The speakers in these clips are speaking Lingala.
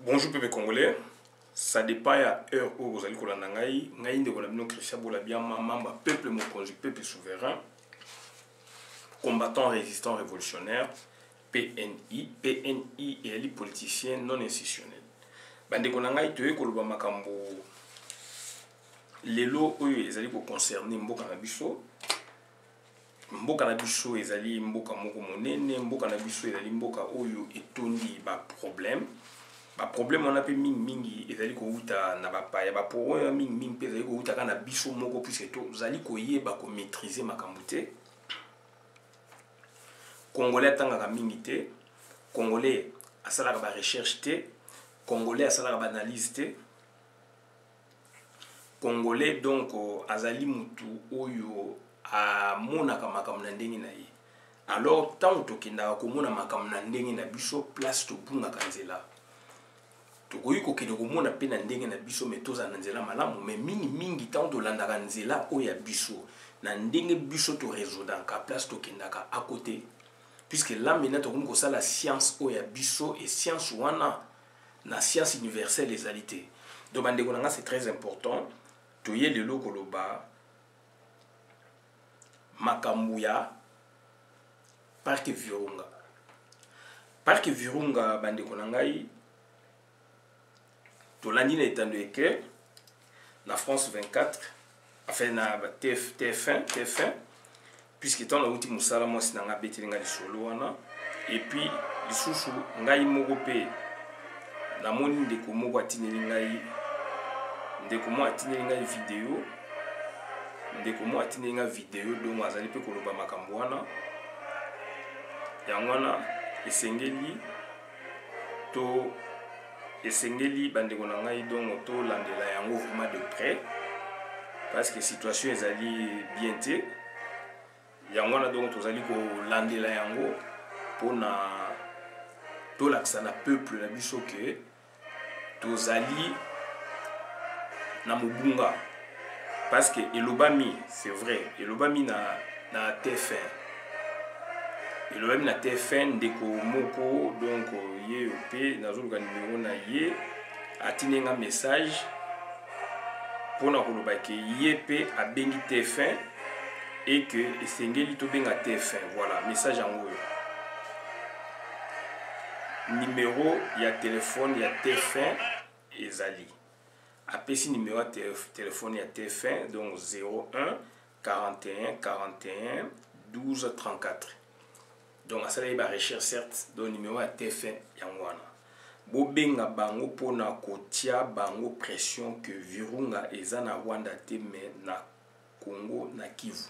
Bonjour peuple congolais, ça dépend à heure où vous allez kolanda ngai nde kolabino Christian Bolabia mamba peuple mokonzi peuple souverain, combattant résistant révolutionnaire, PNI et les politiciens non institutionnels. Bande konangai toye koloba makambo lelo oyo ezali ko concerner mboka na biso. Mboka na biso ezali mboka moko monene, mboka na biso ezali mboka oyo etondi ba problème. Ba problème on a pe mingi ezali ko uta na bapaya ba problème mingi pe ezali ko uta kana biso moko puisque to zali ko yeba ko maîtriser makambo te. Congolais atanga mingi te, Congolais asalaka ba recherche te, Congolais asalaka ba analyse te. Congolais donc azali mutu oyo a monaka makambo na ndenge na ye. Alors tant tokendaka komona makambo na ndenge na biso place tobungaka nzela. Tokoyi kokende komona pe na ndenge na biso me toza na nzela malamu mais mingi tant tolandaka nzela oyo ya biso na ndenge biso to résoudre place tokendaka à côté. Puisque là maintenant tokomi kosala science oyo ya biso et science wana na science universelle ezalité. Donc bandeko nanga c'est très important. Toye lelo koloba makambo ya Parc Virunga. Parc Virunga bandeko nangai tolandi na etando eke na France 24 enfin na TF1 puisque tant na uti musala moi sinanga betelinga lisolo wana et puis lisusu ngai moko pe na moni ndeko moko atineli ngai ndeko mo atineli ngai vidéo ndeko mo atineli ngai vidéo donc azali pe koloba makambo wana yango wana esengeli to esengeli bandeko na ngai donc to landela yango vraiment de près parce que situation ezali bien te yango wana donc tozali ko landela yango pona to lakisa na peuple na biso ke tozali na mobunga parce que elobami c'est vrai elobami na TF1 elobami na TF1 ndeko moko donc ye pe nazoluka numéro na ye atinenga message pona koloba ke ye pe abengi TF1 et que esengeli to benga TF1 voilà message yango numéro ya téléphone ya TF1 ezali apesi numéro ya téléphone ya TF1 donc 01 41 41 12 34 donc asala ba recherche certes donc numéro ya TF1 yango wana bobenga bango pona kotia bango pression que Virunga eza na Rwanda te mais na Congo na Kivu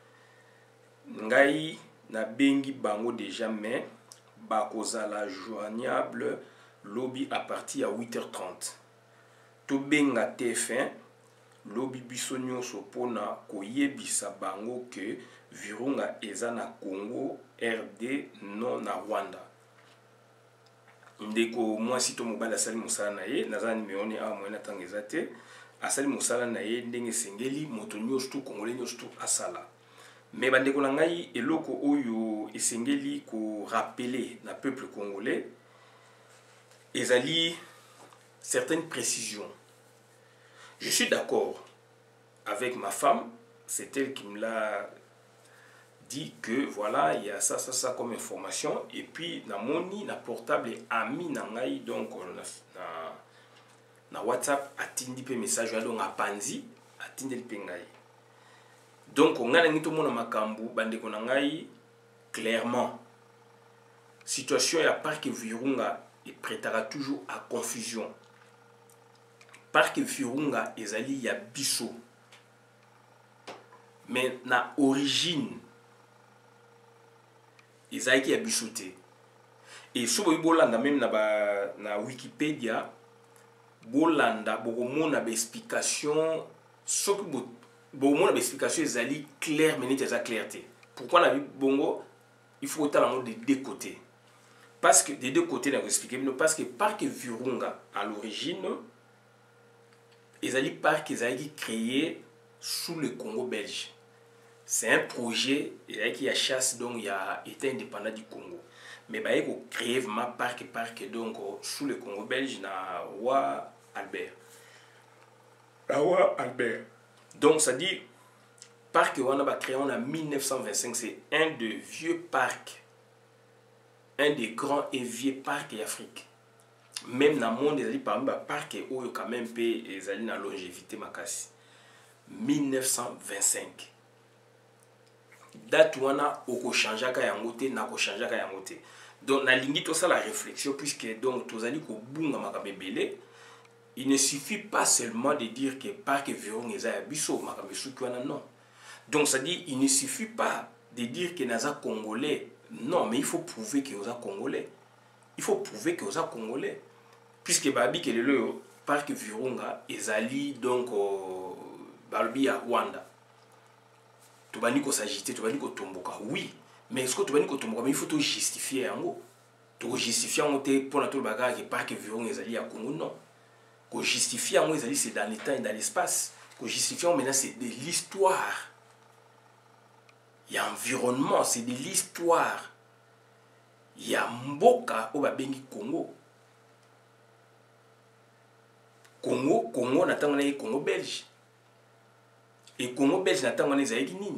ngai na bengi bango déjà mais bakozala joignable lobby à partir à 8h30 to benga TF1 lobby biso nyonso pona koyebisa bango que Virunga eza na Congo RD non na Rwanda ndeko mwasi to mobala asali mosala na ye naza numéro ni awa moyena tanga eza te asali mosala na ye ndenge sengeli moto nyonso to congolais nyonso to asala mais bandeko na ngai eloko oyo esengeli ko rappeler na peuple congolais ezali certaines précisions. Je suis d'accord avec ma femme, c'est elle qui me l'a dit que voilà, il y a ça comme information et puis na moni na portable ami na ngai donc na WhatsApp atindi pe message donc apanzi atindi pe ngai. Donc on a ngito mona makambu bandeko na ngai clairement situation ya Parc Virunga et prêtera toujours à confusion. Parc Virunga ezali ya biso mais na origine ezali ya biso te et so bolanda même na Wikipédia bolanda bokomona ba explication soki bomona ba explication ezali clair mais neti eza clarté pourquoi na bongo il faut tala de deux côtés parce que des deux côtés na expliquer parce que Parc Virunga à l'origine ezali parc ezali créé sous le Congo belge c'est un projet qui a chasse donc il y a été indépendant du Congo. Mais bah il faut créer vraiment parc donc sous le Congo belge na roi Albert. La roi Albert. Donc ça dit parc on a créé en 1925, c'est un des vieux parcs, un des grands et vieux parcs d'Afrique. Même dans le monde des parmi les parcs où quand même les alliés na longévité makasi. 1925. Date wana oko changeaka yango te na ko changeaka yango te. Donc na lingi to ça la réflexion puisque donc tozali ko bunga makabebele. Il ne suffit pas seulement de dire que parc Virunga eza ya biso makabesuki wana non. Donc ça dit il ne suffit pas de dire que naza congolais. Non, mais il faut prouver que oza congolais. Il faut prouver que oza congolais. Puisque babi que le parc Virunga ezali donc balbi ya Rwanda. Tobani ko s'agiter, tobani ko tomboka. Oui, mais est-ce que tobani ko tomboka mais il faut tout justifier yango. To justifier yango te pour na to bagage que parc Virunga ezali ya Congo non. Ko justifier yango ezali c'est dans le temps et dans l'espace. Ko justifier maintenant c'est de l'histoire. Il y a environnement, c'est de l'histoire. Il y a mboka au babengi Congo. Congo natanga na Congo belge. Et Congo belge natanga na zaiki nini?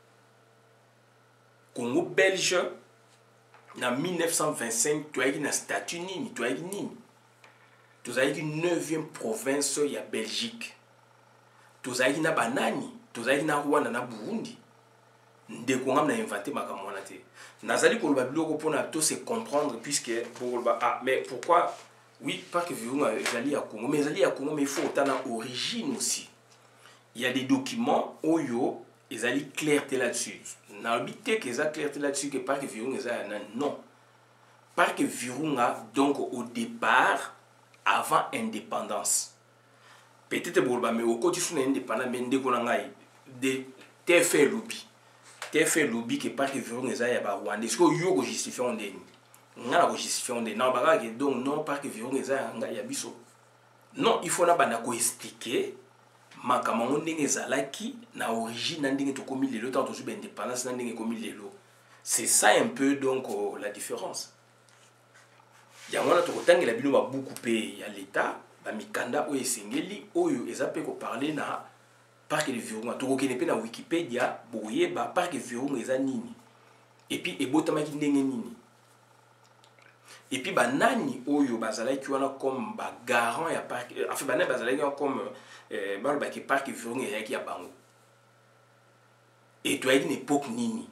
Congo belge na 1925 tu as na statut nini, tu as nini? Tu as une 9e province ya Belgique. Tu as na banani, tu as na Rwanda na Burundi. Ndeko ngam na inventé makambo wana te. Nazali ko loba biloko pona to se comprendre puisque pour ah mais pourquoi oui parc Virunga ezali ya Congo mais ezali ya Congo mais il faut autant na origine aussi. Il y a des documents oyo ezali clarté là-dessus. N'habité que ça clarté là-dessus que parc Virunga ezali non. Parc Virunga donc au départ avant indépendance. Peut-être bolba mais au côté sous indépendance mais ndeko na ngai de TF lobby. TF lobby que parc Virunga ezali ya ba Rwanda. Est-ce que yo ko justifier on ndeni? Nga ko justifier on ndeni. Na baga que donc non parc Virunga ezali ya biso. Non, il faut na bana ko expliquer makambo ndenge ezalaki na origine na ndenge to komi lelo tant to zu indépendance na ndenge komi lelo. C'est ça un peu donc la différence. Ya mwana to kotangela bino ba beaucoup pe ya l'état ba mikanda o esengeli oyo ezape ko parler na parc de Virunga to kokene pe na Wikipédia boye ba parc de Virunga eza nini et puis ebotamaki ndenge nini et puis ba nani oyo bazalaki wana comme ba garant ya parc enfin ba nani bazalaki comme ba ke parc de Virunga yaki ya bango et to une époque nini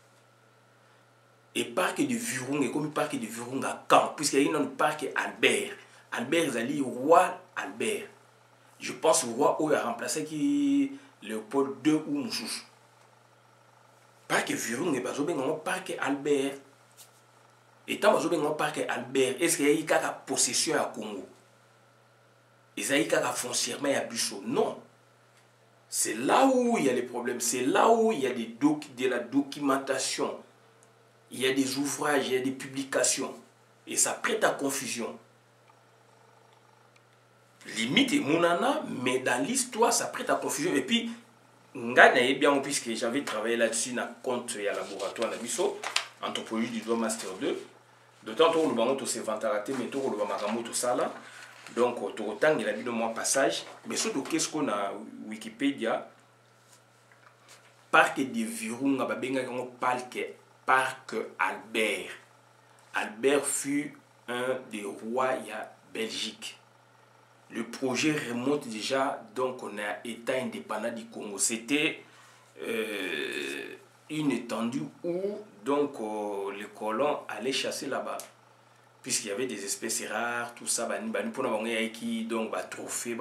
et parc de Virunga comme parc de Virunga quand puisqu'il y a un parc Albert ezali roi Albert. Je pense au roi où il a remplacé qui Léopold II ou Moussous. Parc Virunga et bazobenga parc Albert. Et tant bazobenga parc Albert, est-ce qu'il y a eu une possession à Congo? Est-ce qu'il y a eu foncièrement à Bissau? Non. C'est là où il y a les problèmes. C'est là où il y a de la documentation. Il y a des ouvrages, il y a des publications. Et ça prête à confusion. Limite et monana, mais dans l'histoire, ça prête à confusion. Et puis, Ngana bien, puisque j'avais travaillé là-dessus dans compte et à laboratoire de Bisso, anthropologie du droit master 2. D'autant que nous avons tous ces ventaratés, mais nous avons tout ça là. Donc, autant il a mis le moins passage. Mais surtout, qu'est-ce qu'on a Wikipédia? Parc de Virunga, parc Albert. Albert fut un des rois de Belgique. Le projet remonte déjà, donc on a État indépendant du Congo. C'était une étendue où donc les colons allaient chasser là-bas. Puisqu'il y avait des espèces rares, tout ça, donc trophée,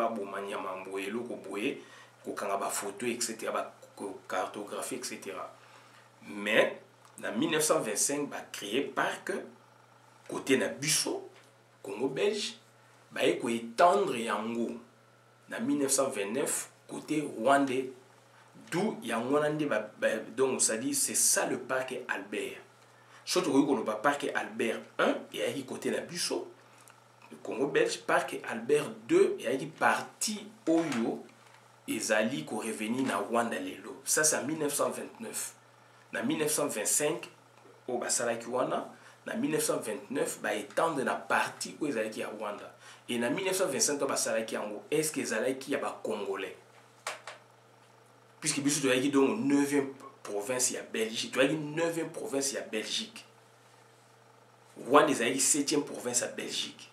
photo, etc., cartographie, etc. Mais en 1925, il a créé parc côté na Bissau, Congo belge. Il faut étendre yango en 1929 côté rwandais, d'où yangonande donc ça dit c'est ça le parc Albert. Surtout que le parc Albert 1 et à côté na Bissau, le Congo belge, parc Albert 2 et à partie oyo ezali ko revenir na Rwanda lelo. Ça c'est en 1929. Na 1925 au basalaki wana, na 1929 ba étendre na partie où ezalaki à Rwanda. Et na 1925 basalaki yango est-ce que ezalaki ya ba congolais. Puisque biso toyaki donc 9e province ya Belgique, toyaki 9e province ya Belgique. Rwanda ezalaki 7e province ya Belgique.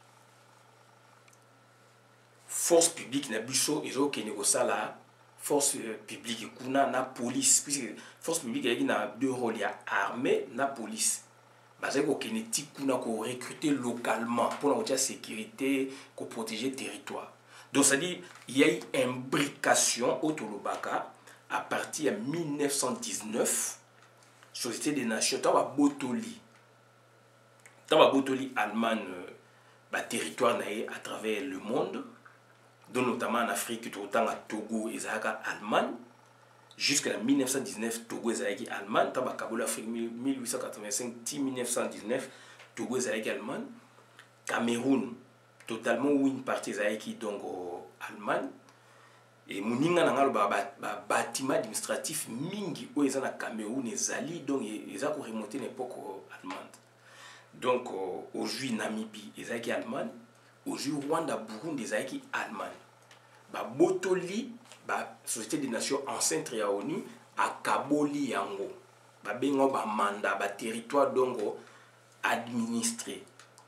Force publique na biso ezokende kosala force publique kuna na police, puisque force publique ezalaki na deux rôles ya armée na police. Bazali kokende ti kuna ko recruter localement pour la sécurité, ko protéger territoire. Donc ça dit il y a eu imbrication au Tolobaka à partir de 1919. Société des Nations ta ba botoli Allemagne ba territoire naé à travers le monde, dont notamment en Afrique, tout autant à Togo et Zaka Allemagne, jusqu'à 1919, Togo et Zaki Allemagne, Taba Kaboul Afrique 1885-1919, Togo et Zaki Allemagne, Cameroun, totalement où une partie Zaki donc Allemagne, et Mouninga Nangal bâtiment administratif mingi où ils ont à Cameroun et Zali, donc ils ont remonté l'époque allemande. Donc aujourd'hui Namibie et Zaki Allemagne, aujourd'hui Rwanda, Burundi et Zaki Allemagne. Ba botoli ba société des nations enceinte ya ONU à Kaboli yango. Ba bengo ba mandat ba territoire dongo administré.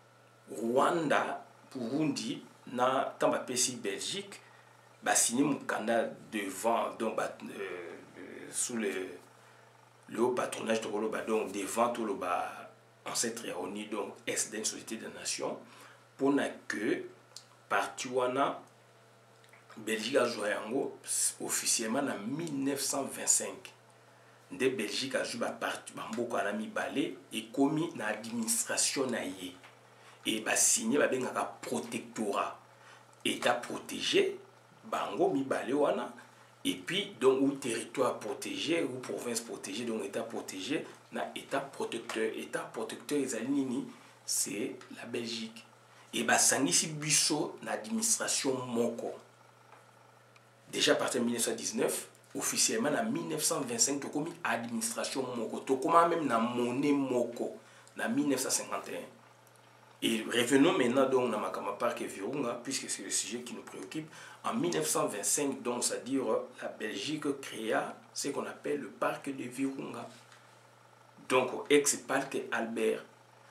Rwanda, Burundi na tamba pesi Belgique ba signé mukanda devant donc sous le haut patronage de Roloba donc devant tout le bas ancêtre ya ONU donc SDN société des nations pour que parti wana Belgique a joué officiellement en 1925. De Belgique a joué parti Bamboka a mis balé et commis dans l'administration naïe et ba signé ba benga protectorat état protégé bango mi balé wana et puis donc ou territoire protégé ou province protégée donc état protégé na état protecteur ezalini c'est la Belgique et ba sangisi biso na administration moko. Déjà à partir de 1919, officiellement en 1925, tu as commis administration moko, tu as même na monnaie moko, en 1951. Et revenons maintenant donc dans ma parc Virunga, puisque c'est le sujet qui nous préoccupe. En 1925, donc c'est-à-dire la Belgique créa ce qu'on appelle le parc de Virunga. Donc ex-parc Albert.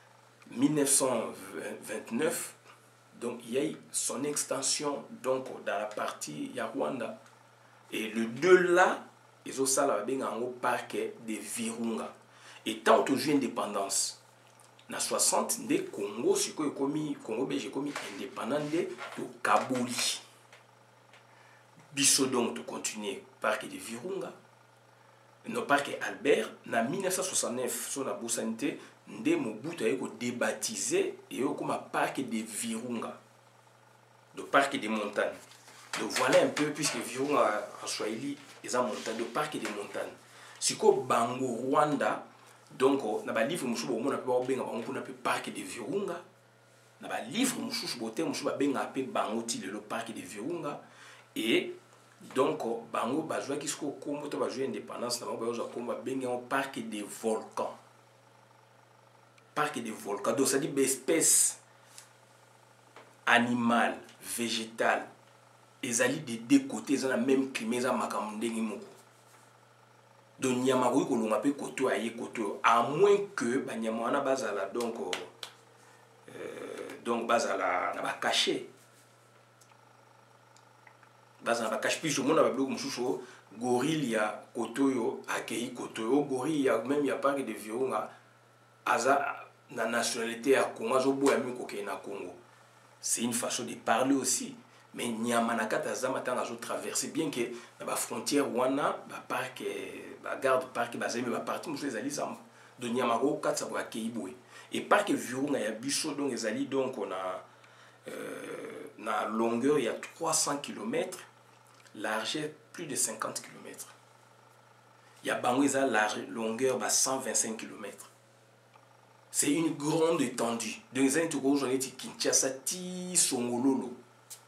1929. Donc il y a eu son extension donc dans la partie Rwanda. Et le deux là, ils ont ça là au parc de Virunga. Et tant que j'ai indépendance, dans 60 de Congo, c'est que Congo j'ai commis indépendant de Kabuli. Biso donc de continuer parc de Virunga. No parc Albert, en 1969, sur la Boussanité, Nde Mobutu a débaptisé et comme un parc de Virunga, le parc des montagnes. Donc voilà un peu, puisque Virunga en Swahili, ils ont montagne, le parc des montagnes. Si ko Bango Rwanda, donc na ba livre musubo mona pe ba benga bango na pe parc de Virunga, na ba livre mususu bote musubo ba benga pe bango ti le parc de Virunga et donc bango ba joa kisko kombo to ba joa indépendance na bango ba joa kombo ba benga un parc des volcans. Parc des volcans, donc ça dit des espèces animales, végétales, ils allaient de deux côtés, ils ont le même climat, ils ont makamundeng moko. Donc nyamaroui ko longa pe koto aye koto, à moins que ba nyamana bazala donc bazala na ba caché. Bazala ba caché puis je mona ba bloc mususu gorille ya koto yo akei koto yo gorille ya même ya parc de Virunga aza la nationalité à Congo, c'est une façon de parler aussi. Mais Nyamanakata Zamatan a traversé, bien que la frontière Wana, la parc, la garde parc, la partie où les alliés de Nyamaro, Katsabra Keiboué. Et parc Virunga, il y a Bisso, donc les alliés, donc on a la longueur, il y a 300 km, largeur plus de 50 km. Il y a Bango, il y a la longueur, 125 km. C'est une grande étendue. Donc, les années Kinshasa, ti Songololo.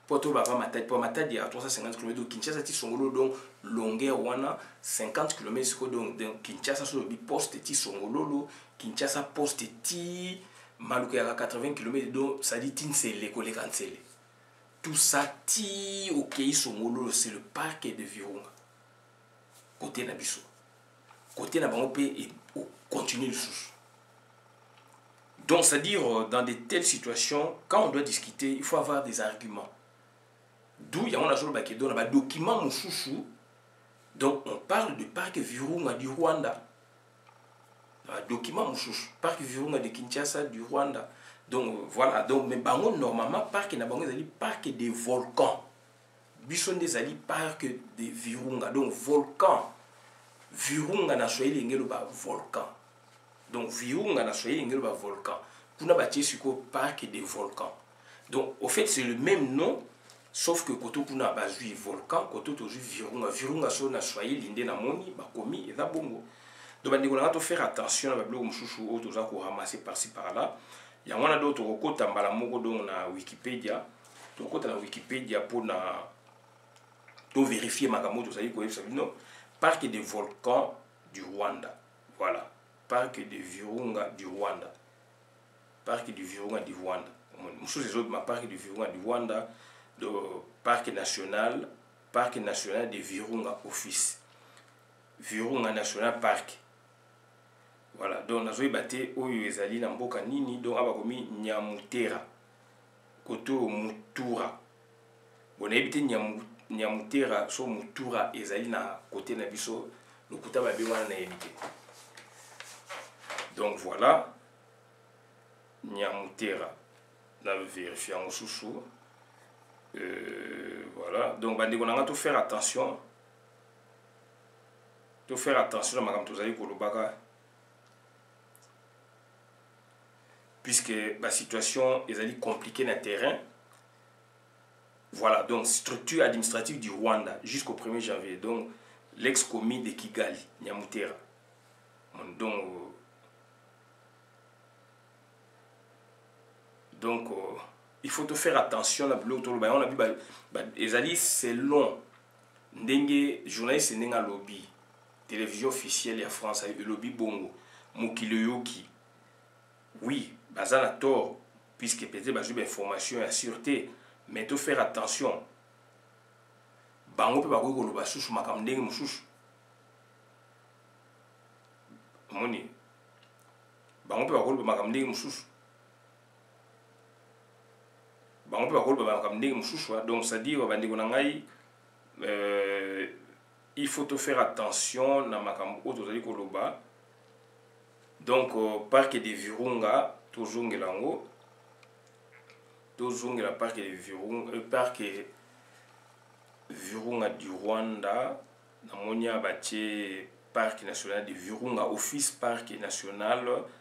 Poto Baba Matadi, pour Matadi à 350 km, donc Kinshasa ti Songolo, donc longueur wana 50 km, donc Kinshasa sur le poste ti Songolo, Kinshasa poste ti Maluka à 80 km, donc ça dit Tinsele, Kole Kansele. Tout ça ti ok Songolo, c'est le parc de Virunga. Côté Nabiso. Côté Nabangope et continue le sous. Donc, c'est-à-dire, dans de telles situations, quand on doit discuter, il faut avoir des arguments. D'où il y a un document Moussoussou. Donc, on parle du parc Virunga du Rwanda. Un document Moussoussou. Parc Virunga de Kinshasa du Rwanda. Donc, voilà. Donc, mais normalement, parc des volcans. Bisson des ali parc des Virunga. Donc, volcan. Virunga na Swahili ngelo volcan. Donc, Virunga na Swahili ngelo volcan. Kuna bâti sur le parc des volcans. Donc, au fait, c'est le même nom, sauf que Koto Kuna bazui volcan, Koto tozu Virunga. Virunga so na Swahili linde na moni, bakomi et na bongo. Donc, on a faire attention à la blog mouchouchou autres gens ramasser par-ci par-là. Il y a un d'autres côté en balamogo dans Wikipédia. Donc, côté na Wikipédia pour na vérifier ma gamme, ça dit quoi ça non. Parc des volcans du Rwanda. Voilà. Parc de Virunga du Rwanda. Parc du Virunga du Rwanda. Nous autres, ma parc du Virunga du Rwanda, le parc national de Virunga Office. Virunga National Park. Voilà. Donc, nous avons battu au Yezali, Namboka Nini, donc, abakomi Nyamutera. Koto Mutura. On a évité Nyamutera, so Mutura, Ezali na côté Nabiso, le Kuta Babiwana na évité. Donc voilà, Nyamutera, on a vérifié en sous-sous. Voilà, donc on a tout faire attention. Tout faire attention à ma campagne Kolobaka. Puisque la situation est compliquée dans le terrain. Voilà, donc structure administrative du Rwanda jusqu'au 1er janvier. Donc l'ex-commis de Kigali, Nyamutera. Donc, il faut te faire attention à l'autre. On a vu, Ezali, c'est long. Ndenge, journaliste, c'est un lobby. Télévision officielle en France, le lobby Bongo. Mokileyoki. Oui, Bazan a tort, puisque peut-être j'ai des informations et sûreté. Mais il faut faire attention. Bango peut pas go lo basusu makam ndenge mususu. Moni. Bango peut pas go lo makam ndenge mususu. Bango peut pas go lo makam ndenge mususu. Donc ça dit bandi konangai il faut te faire attention na makam oto zali koloba. Donc parc de Virunga toujours ngelango. Toujours la parc de Virunga, parc Virunga du Rwanda, Namonia Baché, parc national de Virunga, office parc national,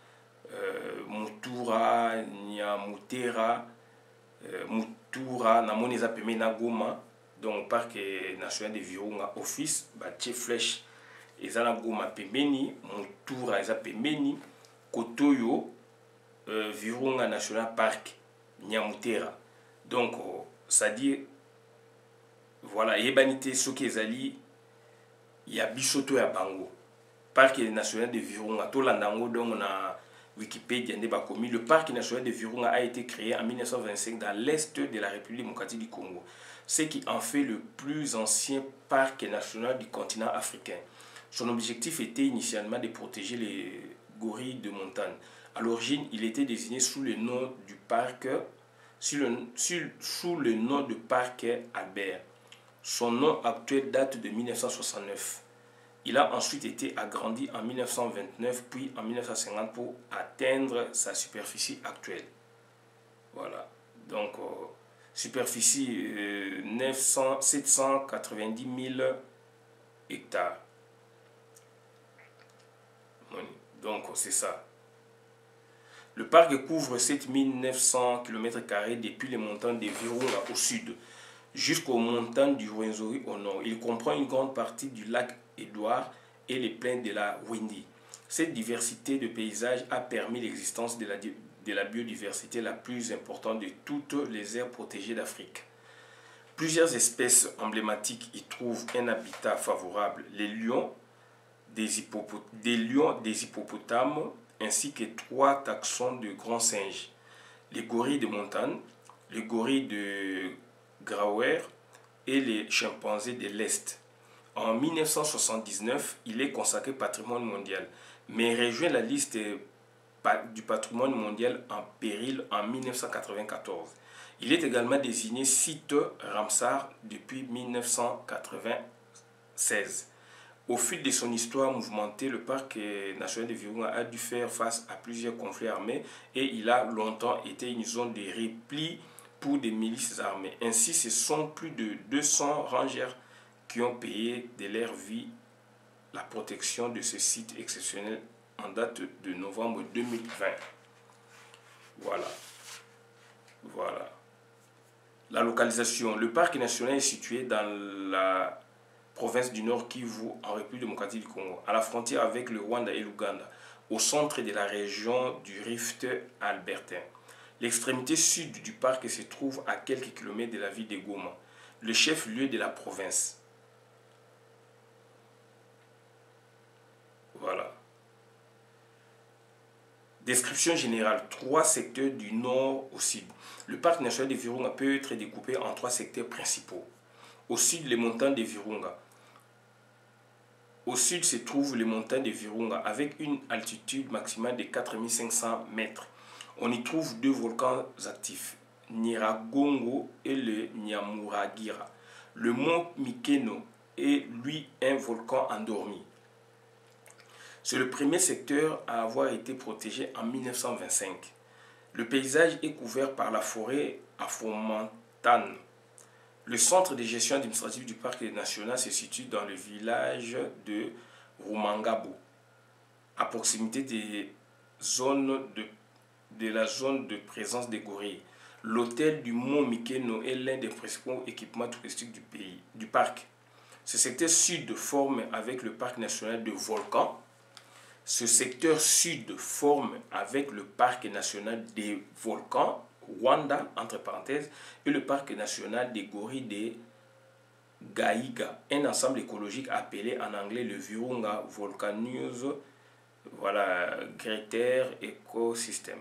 Mutura, Nyamutera, Mutura, Namonia Peme Nagoma, donc parc national de Virunga, office, Baché flèche, Ezana Goma Pemeni, Mutura, Eza Pemeni, Kotoyo, Virunga National Park. Nyamutera. Donc, ça dit, voilà, Yebanité, Sokezali, il y a Bisoto et Bango. Parc national de Virunga, Tolandango, donc on a Wikipédia, le parc national de Virunga a été créé en 1925 dans l'est de la République démocratique du Congo, ce qui en fait le plus ancien parc national du continent africain. Son objectif était initialement de protéger les gorilles de montagne. À l'origine, il était désigné sous le nom du parc, sous le nom de parc Albert. Son nom actuel date de 1969. Il a ensuite été agrandi en 1929 puis en 1950 pour atteindre sa superficie actuelle. Voilà. Donc, superficie 790 000 hectares. Donc, c'est ça. Le parc couvre 7900 km² depuis les montagnes de Virunga au sud jusqu'aux montagnes du Rwenzori au nord. Il comprend une grande partie du lac Édouard et les plaines de la Windi. Cette diversité de paysages a permis l'existence de la biodiversité la plus importante de toutes les aires protégées d'Afrique. Plusieurs espèces emblématiques y trouvent un habitat favorable. Les lions, des hippopotames, ainsi que 3 taxons de grands singes. Les gorilles de montagne, les gorilles de Grauer et les chimpanzés de l'Est. En 1979, il est consacré patrimoine mondial, mais rejoint la liste du patrimoine mondial en péril en 1994. Il est également désigné site Ramsar depuis 1996. Au fil de son histoire mouvementée, le parc national de Virunga a dû faire face à plusieurs conflits armés et il a longtemps été une zone de repli pour des milices armées. Ainsi, ce sont plus de 200 rangers qui ont payé de leur vie la protection de ce site exceptionnel en date de novembre 2020. Voilà. La localisation. Le parc national est situé dans la province du Nord Kivu, en République démocratique du Congo, à la frontière avec le Rwanda et l'Ouganda, au centre de la région du Rift albertain. L'extrémité sud du parc se trouve à quelques kilomètres de la ville de Goma, le chef-lieu de la province. Voilà. Description générale. 3 secteurs du nord au sud. Le parc national de Virunga peut être découpé en 3 secteurs principaux. Au sud, les montagnes de Virunga. Au sud se trouvent les montagnes de Virunga avec une altitude maximale de 4500 mètres. On y trouve 2 volcans actifs, Nyiragongo et le Nyamuragira. Le mont Mikeno est lui un volcan endormi. C'est le premier secteur à avoir été protégé en 1925. Le paysage est couvert par la forêt afromontane. Le centre de gestion administrative du parc national se situe dans le village de Rumangabo, à proximité de la zone de présence des gorilles. L'hôtel du Mont Mikeno est l'un des principaux équipements touristiques du parc. Ce secteur sud forme avec le parc national de volcans. Ce secteur sud forme avec le parc national des volcans Rwanda, entre parenthèses, et le parc national des gorilles de Gaiga, un ensemble écologique appelé en anglais le Virunga Volcanoes, voilà, Greater Ecosystem.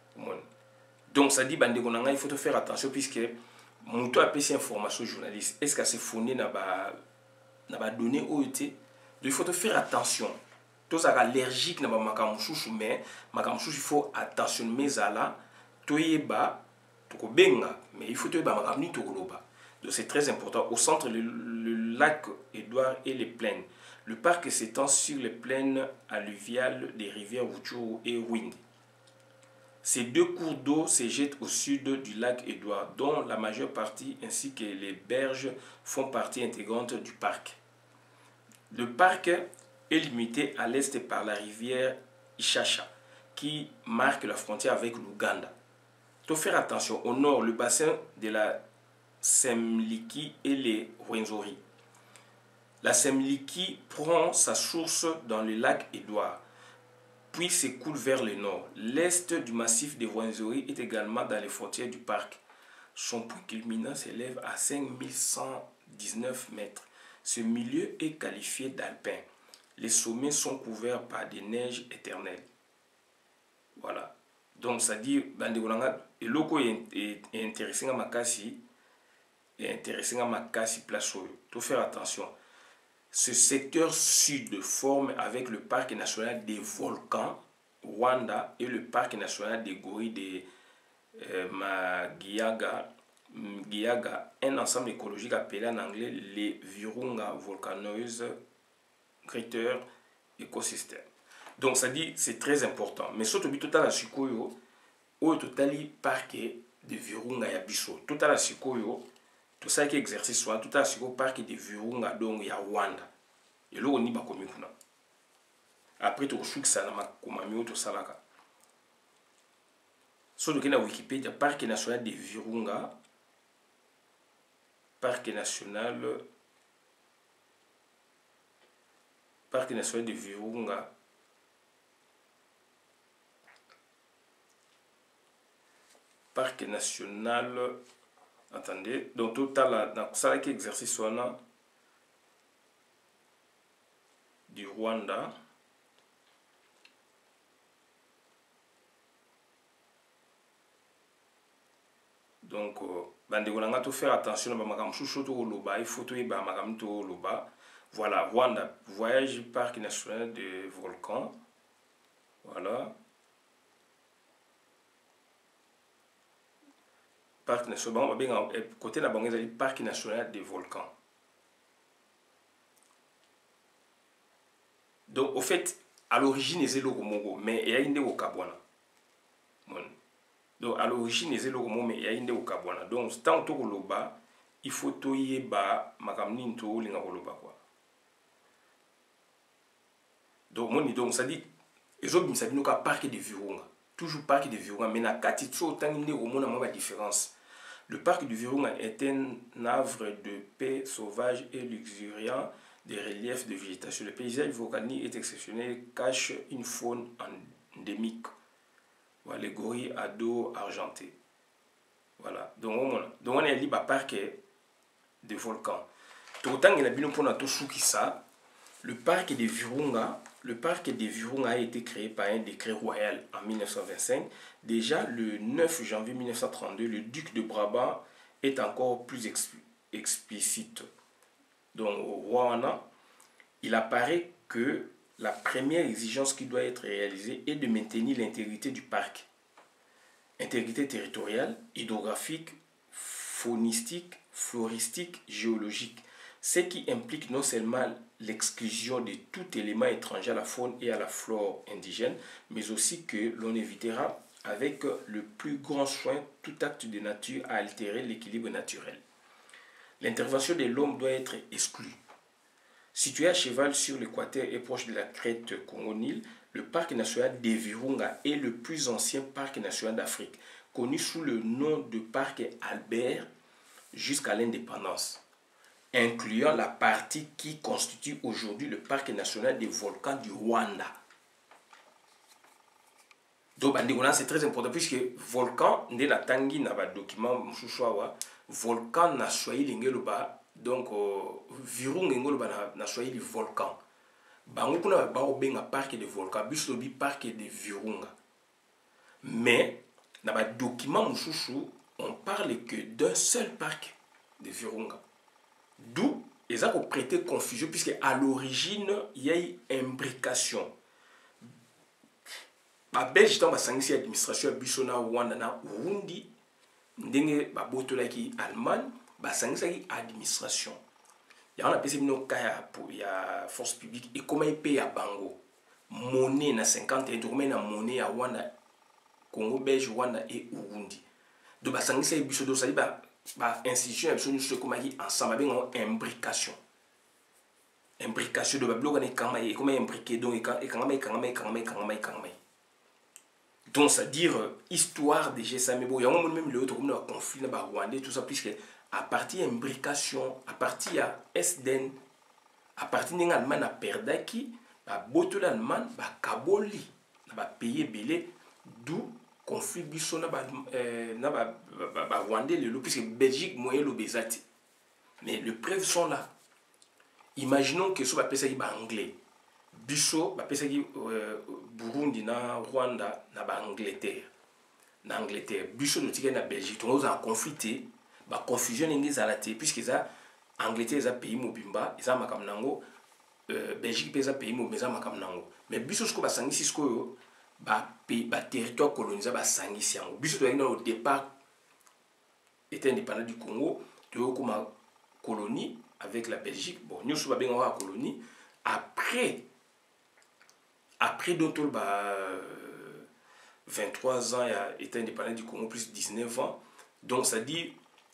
Donc ça dit, il faut faire attention puisque Mouto a passé information journaliste. Est-ce que c'est fondé dans la donnée OET? Donc il faut faire attention. Tous sont allergiques à makamouchouchou, mais makamouchouchou il faut attention mais à la toyeba tokobenga, mais il faut toyeba makamni tokoloba. Donc c'est très important. Au centre le lac Édouard et les plaines. Le parc s'étend sur les plaines alluviales des rivières Rutshuru et Rwindi. Ces 2 cours d'eau se jettent au sud du lac Édouard, dont la majeure partie ainsi que les berges font partie intégrante du parc. Le parc est limité à l'est par la rivière Ishasha, qui marque la frontière avec l'Ouganda. Il faut faire attention. Au nord, le bassin de la Semliki et les Rwenzori. La Semliki prend sa source dans le lac Édouard, puis s'écoule vers le nord. L'est du massif des Rwenzori est également dans les frontières du parc. Son point culminant s'élève à 5119 mètres. Ce milieu est qualifié d'alpin. Les sommets sont couverts par des neiges éternelles. Voilà. Donc, ça dit, et loko est intéressant à Makasi, et intéressant à Makasi place. Il faut faire attention. Ce secteur sud forme avec le parc national des volcans, Rwanda, et le parc national des gorilles de Magiaga, un ensemble écologique appelé en anglais les Virunga Volcanoes Greater Ecosystem. Donc ça dit c'est très important. Mais surtout total la sikoyo o totali parc de Virunga ya biso. Total la sikoyo tout ça qui exercice soit total la sikoyo parc de Virunga donc ya Rwanda. Et là on y ba komi kuna. Après to shukisa na makomami to salaka. Surtout que na Wikipédia parc national de Virunga, parc national de Virunga, parc national Attendez, donc total dans ça qui exercice wana du Rwanda. Donc bandeko nanga to faire attention na makambo chouchou to loba, il faut to ba makambo to loba. Voilà, Rwanda, voyage parc national de volcans. Voilà. Parc national, côté na bango ezali parc national des volcans. Donc au fait, à l'origine ezali loko moko, mais il y a inde au Kabwana. Donc à l'origine ezali loko moko, mais il y a inde au Kabwana. Donc tant to loba, il faut to yeba makamni to linga loba quoi. Donc ça dit ezobimisa bino ka parc de Virunga. Toujours parc de Virunga, mais na kati tso tanginde omona mwa différence. Le parc du Virunga est un havre de paix sauvage et luxuriant, des reliefs de végétation. Le paysage volcanique est exceptionnel, cache une faune endémique. Voilà, les gorilles à dos argenté. Voilà. Donc on a dit parc de volcans. Tout le il a bien pour tout ça. Le parc de Virunga a été créé par un décret royal en 1925. Déjà, le 9 janvier 1932, le duc de Brabant est encore plus explicite. Donc, au Rwanda, il apparaît que la première exigence qui doit être réalisée est de maintenir l'intégrité du parc. Intégrité territoriale, hydrographique, faunistique, floristique, géologique. Ce qui implique non seulement l'exclusion de tout élément étranger à la faune et à la flore indigène, mais aussi que l'on évitera avec le plus grand soin tout acte de nature à altérer l'équilibre naturel. L'intervention de l'homme doit être exclue. Situé à cheval sur l'équateur et proche de la crête Congo-Nil, le parc national des Virunga est le plus ancien parc national d'Afrique, connu sous le nom de parc Albert jusqu'à l'indépendance, incluant la partie qui constitue aujourd'hui le parc national des volcans du Rwanda. Donc c'est très important puisque volcan nde na tangi na ba document msushwa volcan na Swahili ngelo ba donc Virunga ngelo ba na Swahili volcan. Bango kuna ba obenga parc de volcan biso bi parc de Virunga. Mais dans le document Mouchouchou, on parle que d'un seul parc de Virunga. D'où ils ont prêté confusion, puisque à l'origine, il y a eu imbrication. La Belgique, dans l'administration, Bissona, Rwanda, Burundi, ndenge babotola ki Allemagne, basangisa ki administration. Il y a un appel pour la force publique et comment il paye à Bango. Monnaie na 50 et tourner na monnaie à Rwanda. Congo belge Rwanda et Burundi. Donc basangisa biso do sali ba institution absolument ce comme ensemble avec une imbrication. Imbrication de bablo ne kama et comment imbriquer donc et kama. Donc c'est dire histoire de GSA mais bon il y a même le autre comme le conflit na ba Rwandais tout ça puisque à partir imbrication à partir à SDN à partir d'un Allemand na perdaki ba boto l'Allemand ba kaboli na ba payer belé d'où conflit biso na ba Rwandais le puisque Belgique moyen le bezati mais les preuves sont là. Imaginons que ce va passer ba anglais biso ba passer Burundi na Rwanda na ba Angleterre biso de tika na Belgique on a conflité ba confusion ngi zalate puisque ça Angleterre za pays mobimba za makamnango Belgique pesa pays mobimba makamnango mais biso ce ko ba sangisi ce ko ba territoire colonisé ba sangisi yango biso to au départ était indépendant du Congo to comme colonie avec la Belgique bon nous sommes bien en colonie après d'autres 23 ans il a été indépendant du Congo plus 19 ans donc ça dit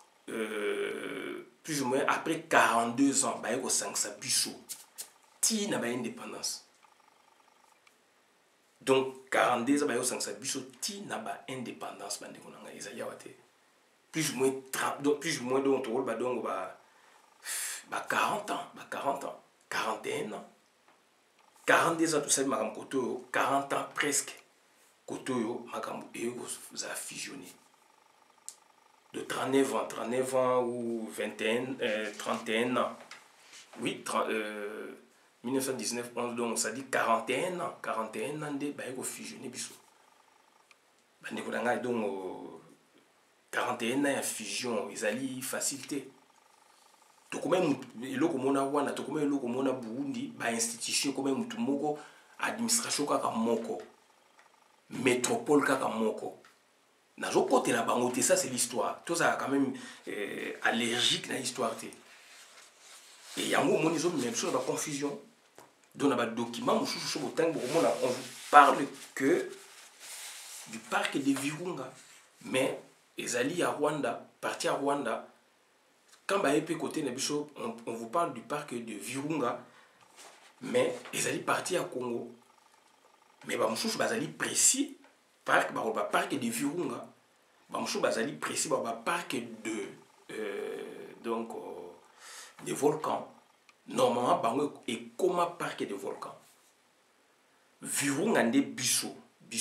plus ou moins après 42 ans bah il y a 500 biso ti na ba indépendance. Donc 42 ans bah il y a 500 biso ti na ba indépendance bande ko nga ezali awate plus ou moins 30 donc plus ou moins donc to ba donc ba 40 ans 41 ans 42 ans tout ça makam koto 40 ans presque koto yo makam e vous a fusionné. de 39 ans ou 31 ans. Oui, 1919, 11, donc ça dit 41 ans. 41 ans de fusionner biso. Donc 41 ans ya fusion, ezali facilité. Tokoma eloko mona wana, tokoma eloko mona Burundi, ba institution comme mutu moko, administration kaka moko, métropole kaka moko. Nazo côté la bangote, ça c'est l'histoire. Tout ça quand même allergique à l'histoire. Et yango moni zo même chose la confusion. Donc dans le document, on vous parle que du parc de Virunga, mais ezali à Rwanda, parti à Rwanda. Quand côté on vous parle du parc de Virunga, mais ezali parti à Congo. Mais bamususu bazali précis parc de Virunga. Bamususu bazali précis parc de des volcans. Normalement bango et comme parc de volcans. Virunga nde biso.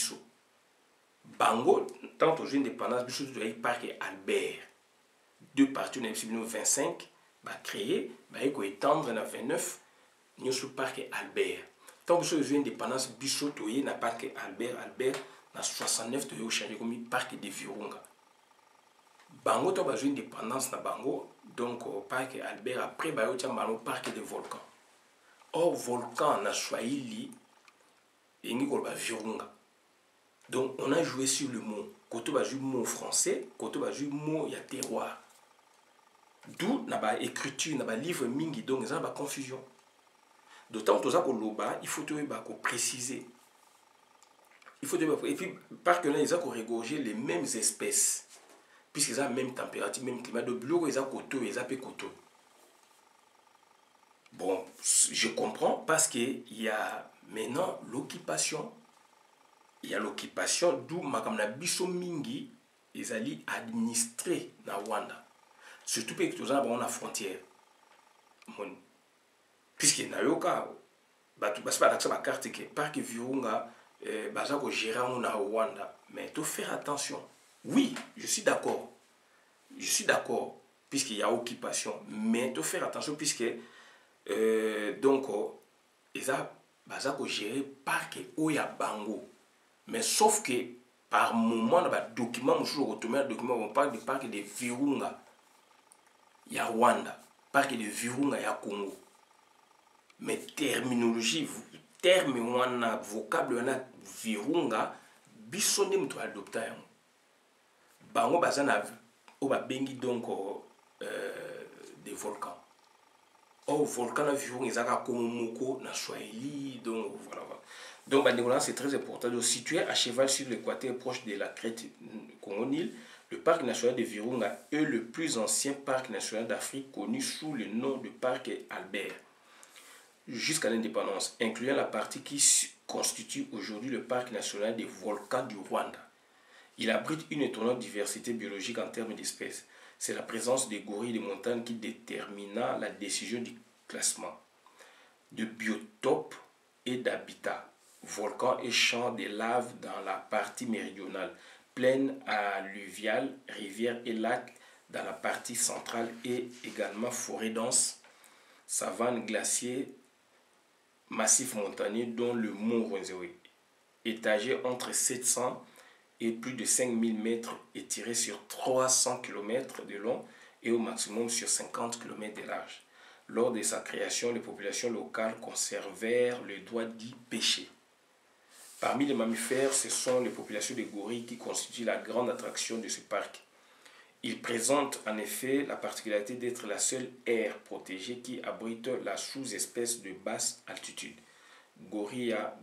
Bango tant aux indépendance biso de parc Albert. Deux parties en 1925 va créer ko étendre na 29 nous sur parc Albert. Tant que aux indépendance biso toyé na parc Albert na 69 toyé changer comme parc de Virunga. Bango to besoin indépendance na bango donc au parc Albert après ba yo au parc de volcans. Or volcan na Swahili yengi ko ba Virunga. Donc on a joué sur le mot. Koto ba joué mot français, koto ba joué mot ya terroir. D'où na ba écriture na ba livre mingi donc ça ba confusion. D'autant que ça ko loba, il faut ko préciser. Il faut et puis parce que là ils ont régorgé les mêmes espèces. Puisqu'ils ont la même température, même climat, de bleu, ils ont coteau, ils ont coteau. Bon, je comprends parce qu'il y a maintenant l'occupation. Il y a l'occupation, d'où Makamna Biso Mingi, ils allaient administrer na Rwanda. Surtout parce que nous avons la frontière. Puisqu'il y a un cas, c'est pas la carte qui est parc Virunga, Bazako gérer na Rwanda. Mais il faut faire attention. Oui, je suis d'accord. Puisqu'il y a occupation. Mais il faut faire attention, puisque donc, ils ont géré parc Oya Bango. Mais sauf que par moment, on a un document, on parle du parc de Virunga. Il y a Rwanda. Parc de Virunga, il y a Congo. Mais terminologie, terme, vocable, Virunga, bisonne, on doit adopter. Bango bazana oba bengi donc des volcans. Or volcan na Virunga ezaka comme moko na Swahili donc voilà. Donc c'est très important de situer à cheval sur l'équateur proche de la crête Congo-Nil. Le parc national de Virunga est le plus ancien parc national d'Afrique connu sous le nom de parc Albert jusqu'à l'indépendance, incluant la partie qui constitue aujourd'hui le parc national des volcans du Rwanda. Il abrite une étonnante diversité biologique en termes d'espèces. C'est la présence des gorilles de montagne qui détermina la décision du classement de biotopes et d'habitats. Volcans et champs de lave dans la partie méridionale, plaines alluviales, rivières et lacs dans la partie centrale et également forêts denses, savanes, glaciers, massifs montagneux dont le mont Rwenzori, étagé entre 700 et plus de 5000 mètres étiré sur 300 km de long et au maximum sur 50 km de large. Lors de sa création, les populations locales conservèrent le droit d'y pêcher. Parmi les mammifères, ce sont les populations de gorilles qui constituent la grande attraction de ce parc. Il présente en effet la particularité d'être la seule aire protégée qui abrite la sous-espèce de basse altitude, Gorilla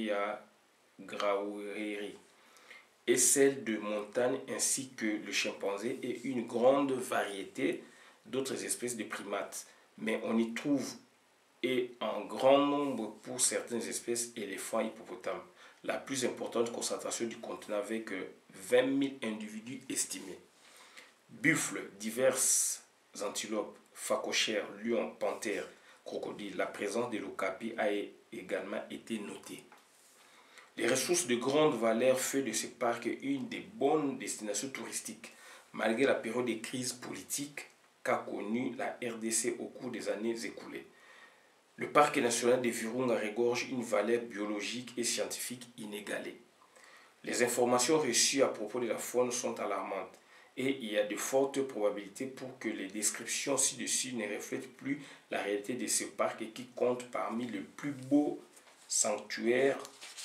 graueri, et celle de montagne ainsi que le chimpanzé et une grande variété d'autres espèces de primates. Mais on y trouve et en grand nombre pour certaines espèces éléphants et hippopotames. La plus importante concentration du continent avec 20 000 individus estimés. Buffles, diverses antilopes, phacochères, lions, panthères, crocodiles. La présence de l'okapi a également été notée. Les ressources de grande valeur font de ce parc une des bonnes destinations touristiques. malgré la période de crise politique qu'a connue la RDC au cours des années écoulées. Le parc national de Virunga regorge une valeur biologique et scientifique inégalée. Les informations reçues à propos de la faune sont alarmantes et il y a de fortes probabilités pour que les descriptions ci-dessus ne reflètent plus la réalité de ce parc et qui compte parmi les plus beaux sanctuaires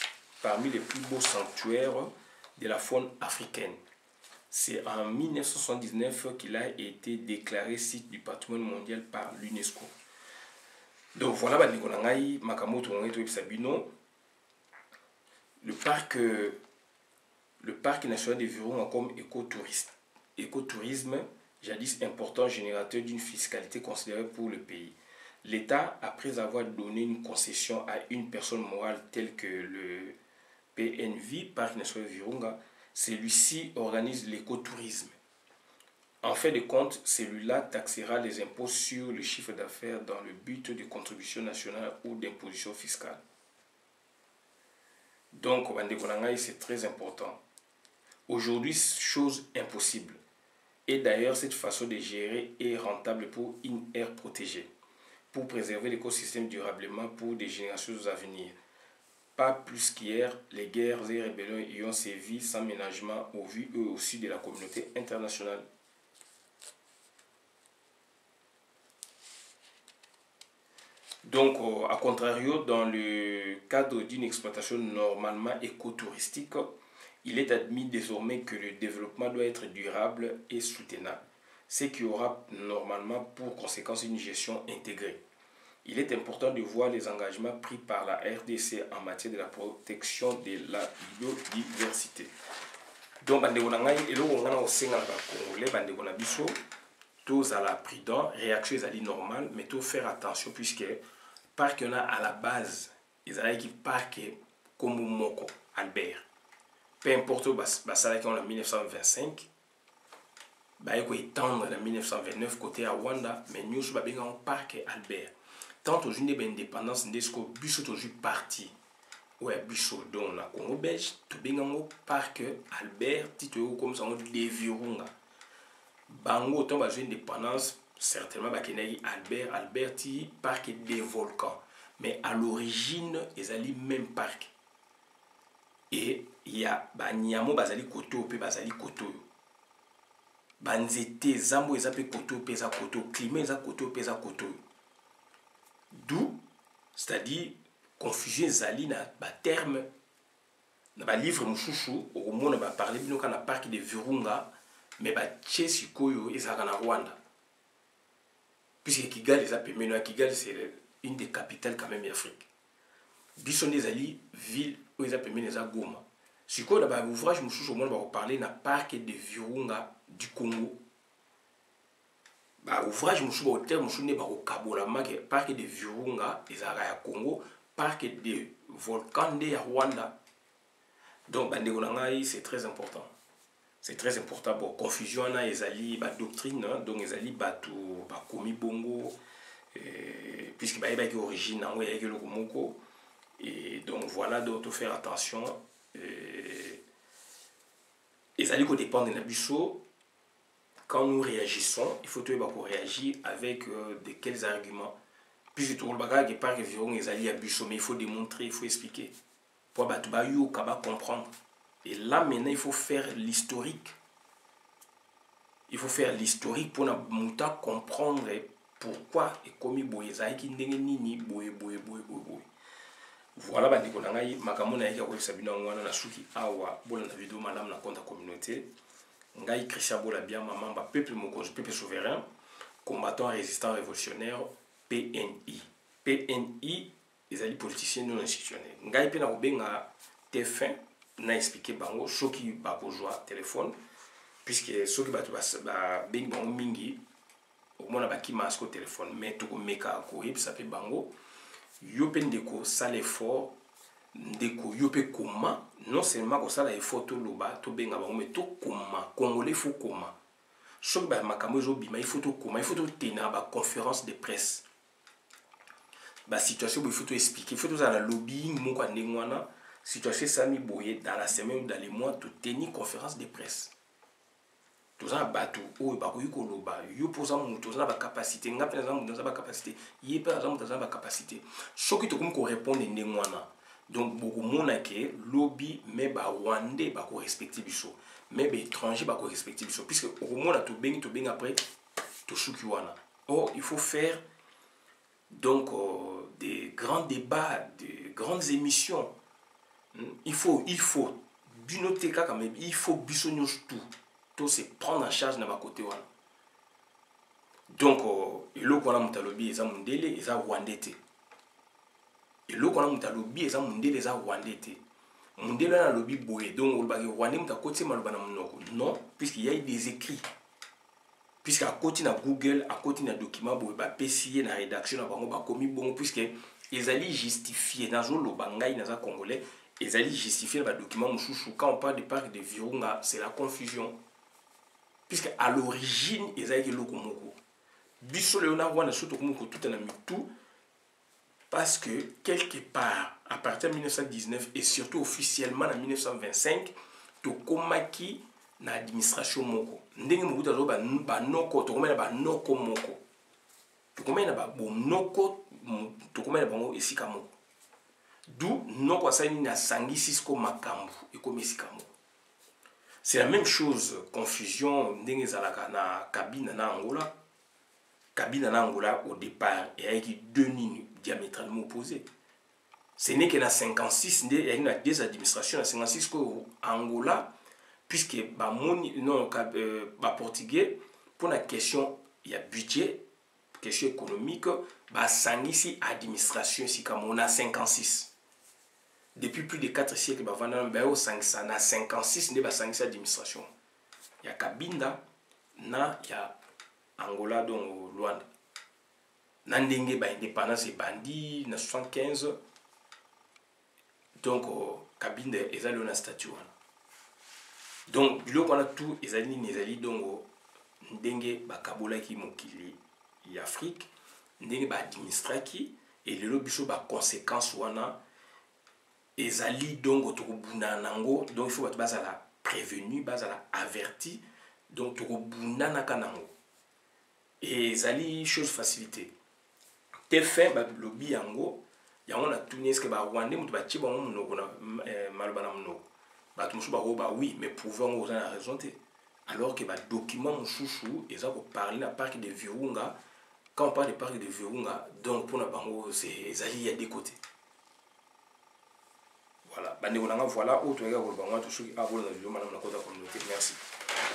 de la faune africaine. C'est en 1979 qu'il a été déclaré site du patrimoine mondial par l'UNESCO. Donc voilà, le parc national de Virunga comme écotourisme, jadis important générateur d'une fiscalité considérée pour le pays. L'État, après avoir donné une concession à une personne morale telle que le PNV, Parc national de Virunga, celui-ci organise l'écotourisme. En fait de compte, celui-là taxera les impôts sur le chiffre d'affaires dans le but de contribution nationale ou d'imposition fiscale. Donc, c'est très important. Aujourd'hui, chose impossible. Et d'ailleurs, cette façon de gérer est rentable pour une aire protégée, pour préserver l'écosystème durablement pour des générations à venir. Pas plus qu'hier, les guerres et rébellions y ont sévi sans ménagement au vu eux aussi de la communauté internationale. Donc, à contrario, dans le cadre d'une exploitation normalement écotouristique, il est admis désormais que le développement doit être durable et soutenable, ce qui aura normalement pour conséquence une gestion intégrée. Il est important de voir les engagements pris par la RDC en matière de la protection de la biodiversité. Donc, tous à la prudent, réaction est normale, mais tout faire attention puisque parc on a à la base, ils ont qui parc comme Moko, Albert. Peu importe où ça en 1925, il faut étendre en 1929 côté à Rwanda, mais nous sommes en parc Albert. Tant aux Unis d'indépendance, nous sommes aujourd'hui parti. Ouais, biso donc na Congo belge, tout bien au parc Albert, tito comme ça on dit Virunga. Bango tombe à indépendance, certainement Alberti parc des volcans, mais à l'origine ils allaient même parc. Et il y a Banyamo bazali koto pe bazali koto. Banzete zambo ezape koto pesa koto, climat eza koto pesa koto. D'où c'est-à-dire confusion ezali na ba terme na ba livre mususu okomona ba parler binoka na parc de Virunga. Mais Tché Sikoyo et Zarana Rwanda. Puisque Kigali, Kigali c'est une des capitales quand même d'Afrique. Bisson des Ali, ville où ils appellent les Goma. Sikoyo, là-bas, ouvrage, je vais vous parler d'un parc de Virunga du Congo. Ouvrage, je vais vous dire, je vais vous parler d'un parc de Virunga, des Araya Congo, parc de volcans de Rwanda. Donc, c'est très important. C'est très important pour confusion na ezali ba doctrine donc ezali batu ba komi bongo puisque ba yeba ki origine nango ya ke lokomoko et donc voilà donc faut faire attention ezali ko dépendre na biso quand nous réagissons il faut toujours pour réagir avec de quels arguments puisque tout le bagage qui parle environ ezali à biso mais il faut démontrer il faut expliquer pour batu ba yo kaba comprendre. Et là, maintenant, il faut faire l'historique. Il faut faire l'historique pour comprendre pourquoi et comment boyezai qui ndengenini boye. Voilà, bandi konangai makamona yaki ko sabina ngwana na suki awa bola na vidéo madame na compte communauté. Ngai Christian Bola bien maman ba peuple mokonzi peuple souverain, combattant résistant révolutionnaire PNI. PNI, les alliés politiciens non institutionnels. Ngai pe na obenga TF1 na expliqué bango soki ba ko joa téléphone puisque soki ba beng bango mingi au mona ba ki masko téléphone mais to ko meka ko yeb ça pe bango yo pe ndeko sala effort ndeko yo pe koma non seulement ko sala effort to loba to benga bango mais to koma congolais faut koma soki ba makambo zo bima il faut to koma il faut to tenir ba conférence de presse ba situation il faut to expliquer il faut to za la lobbying moko ndengwana situation Sami Boye dans la semaine ou dans les mois de tenir conférence de presse. toza bato oyo bakoki koloba yo mpoza moto oza na bacapacité nga mpe naza moto aza bacapacité ye mpe aza moto aza na bacapacité soki tokomi korépondre ndenge wana donc bokomona ke lobi me barwandais bakorespecte biso me baétranger bakorespecte biso puisque okomona tobengi après tosuki wana. Or il faut faire donc des grands débats, des grandes émissions. Il faut binoter quand même, il faut bisogner tout se prendre en charge dans ma côté wana. Donc eloko wana mutalobi eza mundele eza rwandais te. Eloko wana mutalobi eza mundele eza rwandais te. Mundele na lobi boye donc olobaki rwandais mutakoti maloba na monoko. Non, puisqu'il y a des écrits. Puisque à côté na Google, à côté na document boye ba pesier na rédaction na bango ba komi bongo puisque ils allaient justifier dans le bangai na za congolais, ils allaient justifier ba document mususu quand on parle de parc de Virunga, c'est la confusion. Puisque à l'origine, ils allaient loko moko. Biso leona wana soto komoko tout na mitu parce que quelque part à partir de 1919 et surtout officiellement en 1925, to komaki na administration moko ndenge mokuta zo ba noko to komena ba noko moko to komena ba bonoko to komena bango esika moko d'où noko asani na sangi sisko makambu et comme esika moko. C'est la même chose confusion ndenge zalaka na Kabila na Angola. Kabila na Angola au départ et avec deux lignes diamétralement opposées. Ce n'est que dans 56 il y a une des administrations dans 56 ko Angola puisque ba moni non ba portugais pour la question il y a budget question économique ba sangisi administration si comme on a 56 depuis plus de 4 siècles ba vanda ba au 500 na 56 ne ba sangisi administration il y a Kabinda na il y a Angola donc Luanda na ndenge ba indépendance et bandi na 75 donc Kabinda ezali na statut wana. Donc biloko wana tout ezali donc ndenge bakabolaki mokili ya Afrique ndenge ba administraki et lelo biso ba conséquences wana ezali donc tokobuna nango donc il faut bato bazala prévenu bazala averti donc tokobuna naka nango et ezali chose facilité te fin ba lobby yango yango na tuni est-ce que ba rwandais mutu ba tiba ngo munoko na maloba na munoko bato musu ba oui mais prouvant ngo na raison te alors que ba document mususu eza ko parler na parc de Virunga. Quand on parle de parc de Virunga donc pour na bango c'est ezali il y a des côtés. Voilà, bande on a voilà autre gars ko bango to soki abolo na video mana na kota communauté. Merci.